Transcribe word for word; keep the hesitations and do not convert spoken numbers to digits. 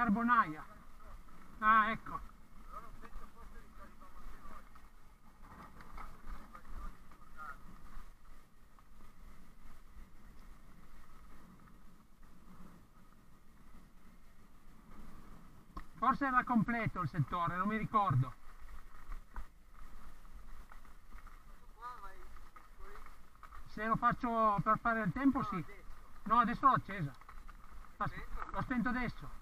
Carbonaia. Ah, ecco. Forse era completo il settore, non mi ricordo. Se lo faccio per fare il tempo, sì. No, adesso l'ho accesa. L'ho spento adesso.